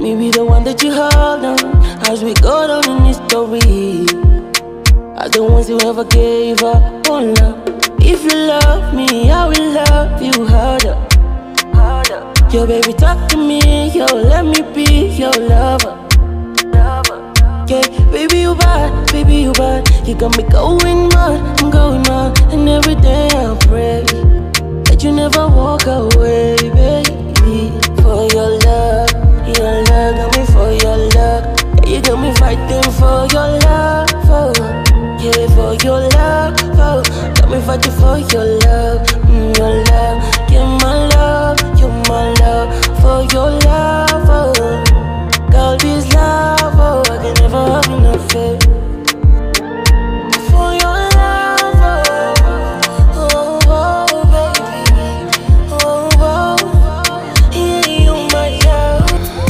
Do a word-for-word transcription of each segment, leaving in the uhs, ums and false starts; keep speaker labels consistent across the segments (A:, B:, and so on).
A: me be the one that you hold on as we go down in history. As the ones who ever gave up on love. If you love me, I will love you harder, harder. Yo, baby, talk to me, yo, let me be your lover, lover. Yeah, baby, you bad, baby, you bad. You got me going mad, I'm going mad. And every day I pray that you never walk away, baby. For your love, your love got me for your love. Yeah, you got me fighting for your love, oh. Yeah, for your love, oh. Got me fighting for your love, mm, your love. Yeah, my love, you're my love. For your love, oh. Girl, this love, oh. I can never have enough faith. For your love, oh. Oh, oh, baby. Oh, oh. Yeah, you're my love.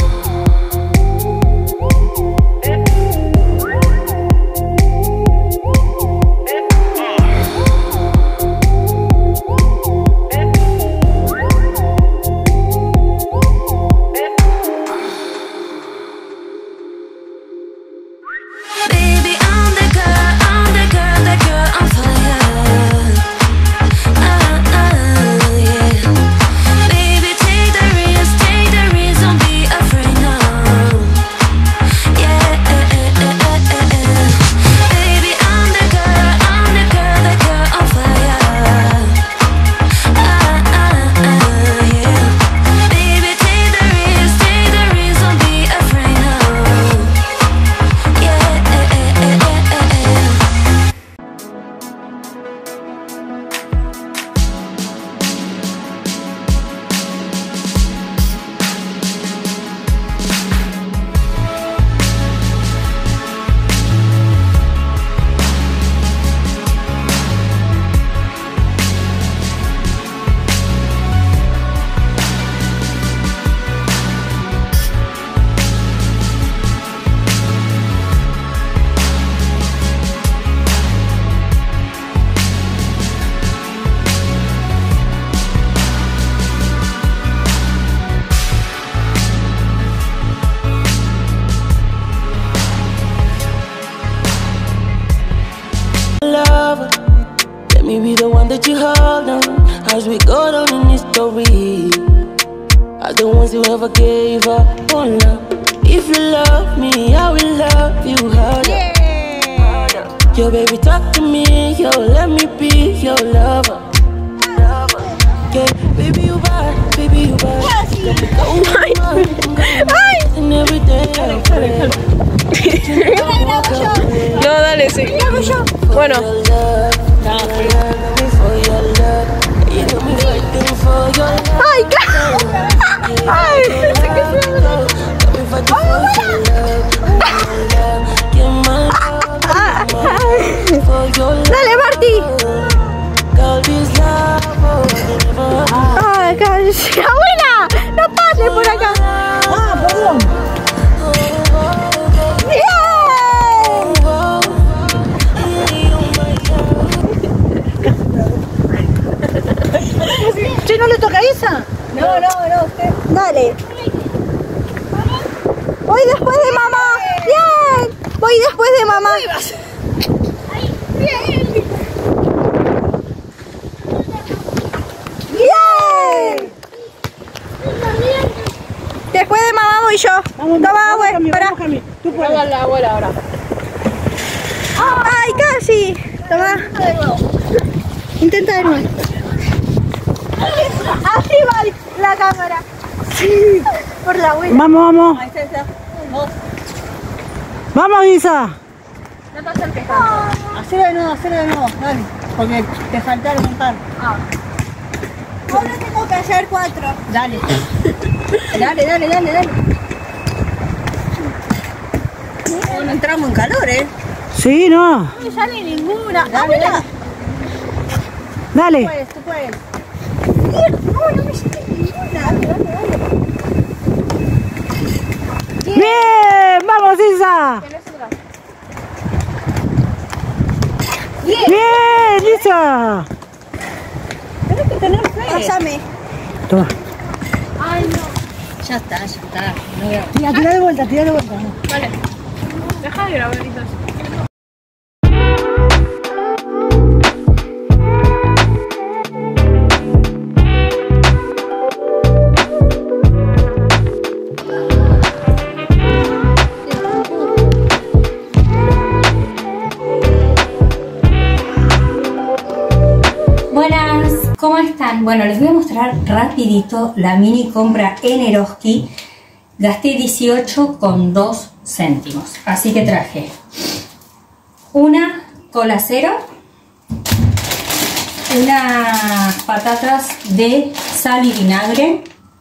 A: Lover, let me be the one that you hold on as we go down in history. As the ones who ever gave up on love. If you love me, I will love you harder, yeah. Harder. Yo, baby, talk to me, yo, let me be your lover, lover. Yeah, baby, you bad, baby, you bad. You got me going mad, and every day I pray.
B: No, dale, sí. Bueno. Ay, ay, dale, Marty. Ay, abuela, no pases por acá. Ah, perdón.
C: ¿Che, no le toca a esa? No, no, no, usted.
B: Dale. Voy después de mamá. Bien. Voy después de mamá. Bien. Bien. Después de mamá voy yo.
C: Vamos,
B: Toma,
C: vamos,
B: güey. Para.
C: Tú puedes. Vamos a la abuela ahora.
B: Ay, casi. Toma. Intenta de nuevo. Así va la cámara. Sí. Por la abuela.
C: Vamos, vamos.
B: Ahí está, ahí está. Dos.
C: Vamos, Isa.
B: No te acerques tanto.
C: Hacelo de nuevo, hacelo de nuevo. Dale. Porque te faltaron un par.
B: Ah. Ahora tengo que hacer cuatro.
C: Dale. Dale, dale, dale, dale.
B: No entramos en calor, ¿eh?
C: Sí, no.
B: No me sale ninguna.
C: Dale,
B: Abuela.
C: Dale.
B: Tú puedes, tú puedes. No, no me sale ninguna. Dale, dale, dale.
C: Bien, vamos, Isa.
B: Bien.
C: Bien, Isa.
B: Tenés que tener fe. Pásame.
C: Toma.
B: Ay, no.
C: Ya está, ya está. No veo. Tira, tira de vuelta, tira de vuelta.
B: Vale. Deja de grabar ahorita.
D: Buenas, ¿cómo están? Bueno, les voy a mostrar rapidito la mini compra en Eroski. Gasté dieciocho con dos céntimos, así que traje una cola cero, unas patatas de sal y vinagre,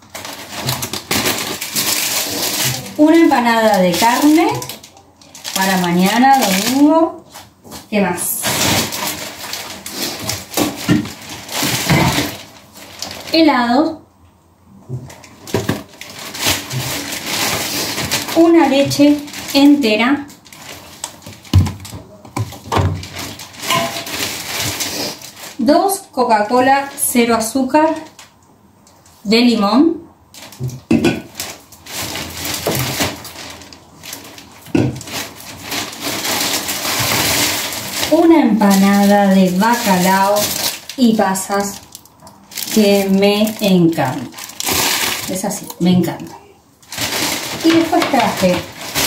D: una empanada de carne para mañana, domingo. ¿Qué más? Helado, una leche entera, dos Coca-Cola cero azúcar de limón, una empanada de bacalao y pasas que me encanta. Es así, me encanta. Y después traje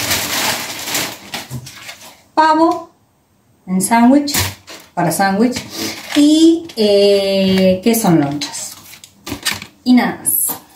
D: pavo en sándwich, para sándwich, y eh, queso en lonchas. Y nada más.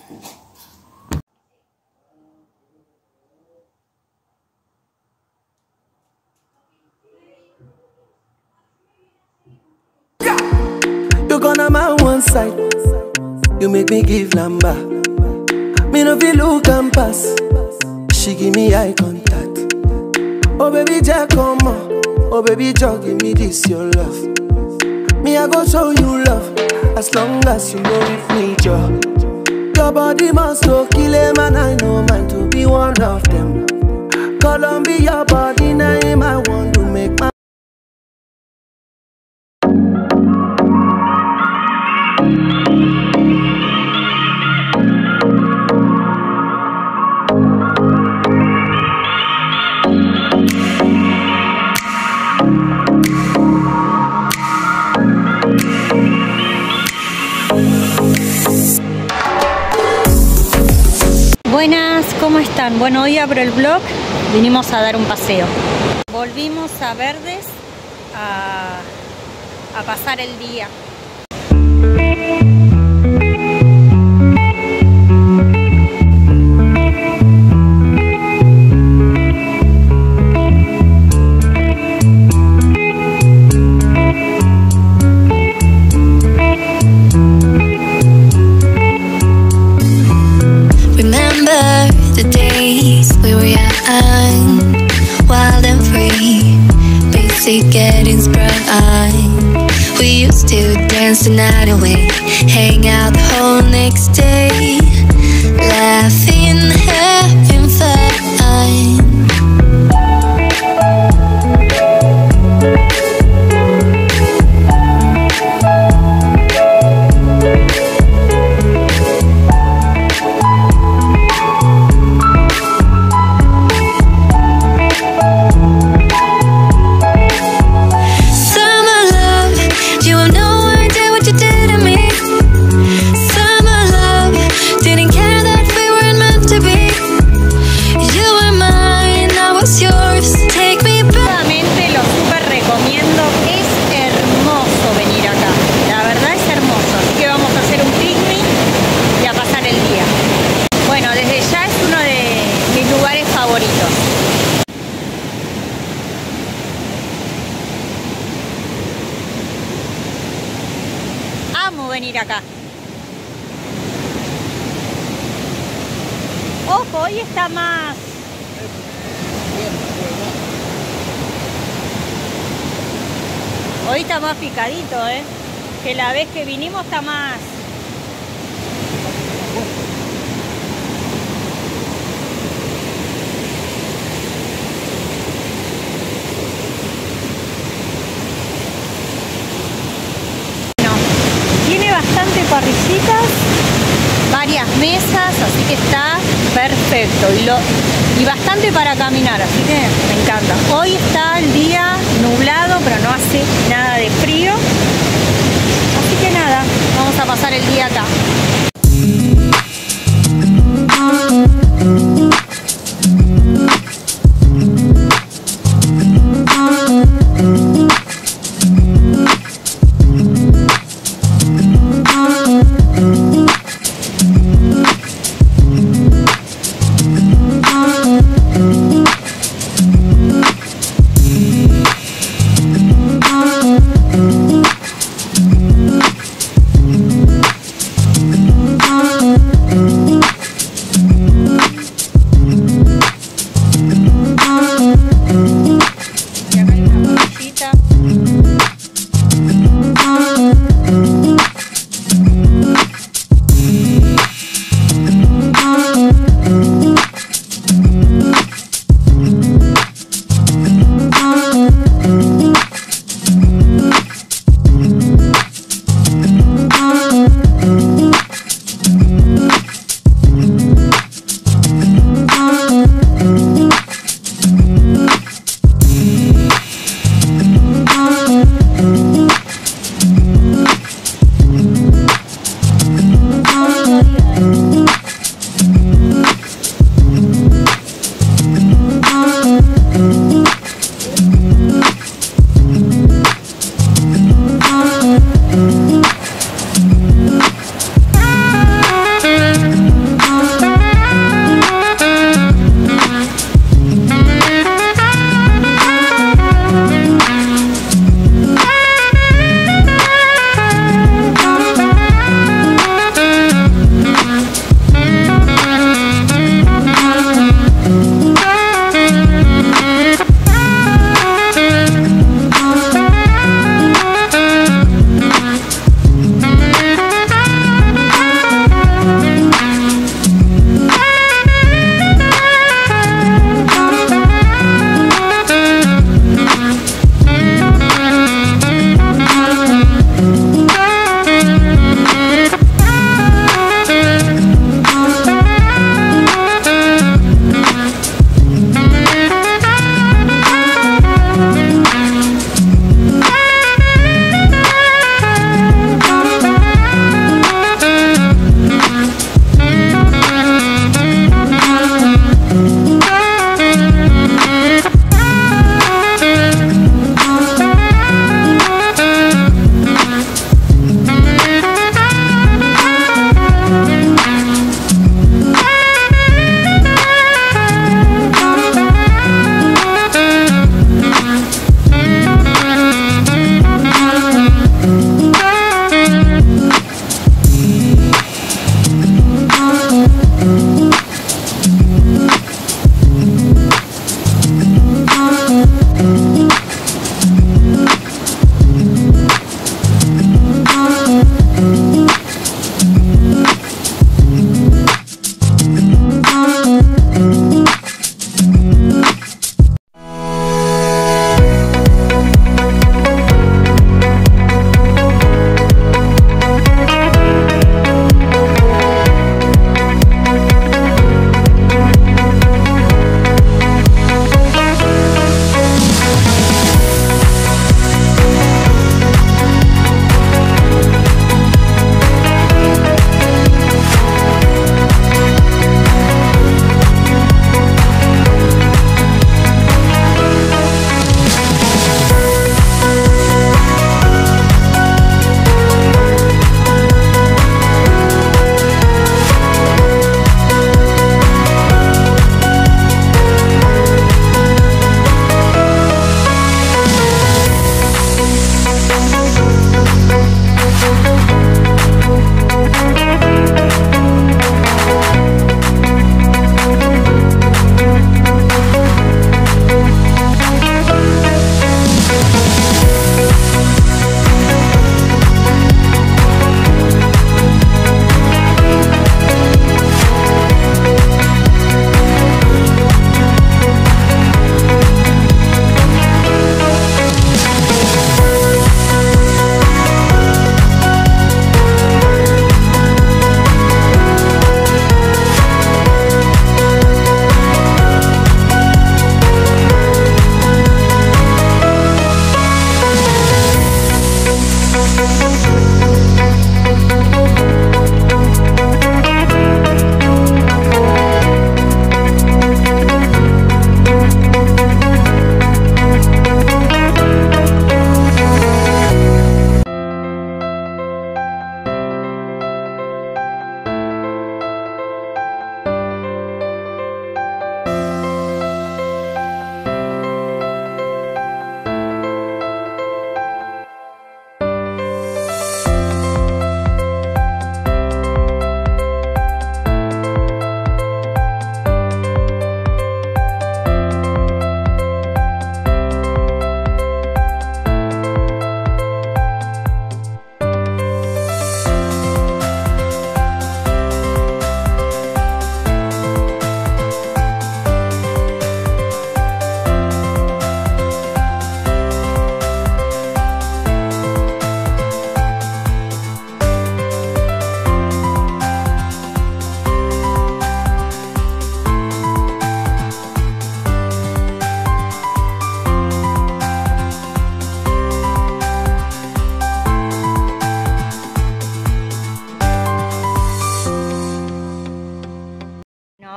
E: You gonna my one side. You make me give number. Me no feel look and pass. She give me eye contact. Oh baby, Jack, come on. Oh baby, Jack, give me this your love. Me I go show you love. As long as you know with me, Joe. Your body must go kill him, and I know mine to be one of them. Columbia, your body name I want to make my.
D: Buenas, ¿cómo están? Bueno, hoy abro el vlog, vinimos a dar un paseo. Volvimos a Verdes a, a pasar el día.
F: The days we were young, wild and free, basic getting sprung. We used to dance the night away, hang out the whole next day, laughing, having fun.
D: Amo venir acá. Ojo, hoy está más... Hoy está más picadito, ¿eh? Que la vez que vinimos está más... Bueno, tiene bastante parrillitas, varias mesas, así que está perfecto y, lo, y bastante para caminar, así que me encanta. Hoy está el día nublado, pero no hace nada de frío, así que nada, vamos a pasar el día acá.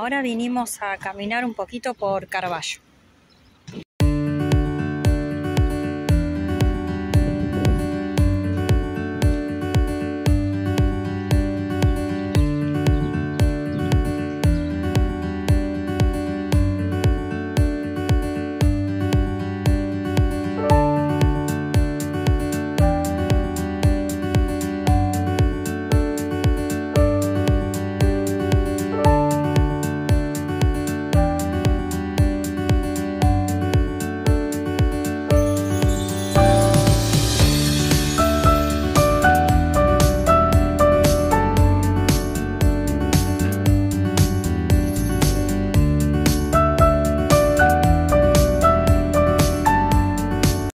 D: ahora vinimos a caminar un poquito por Carballo.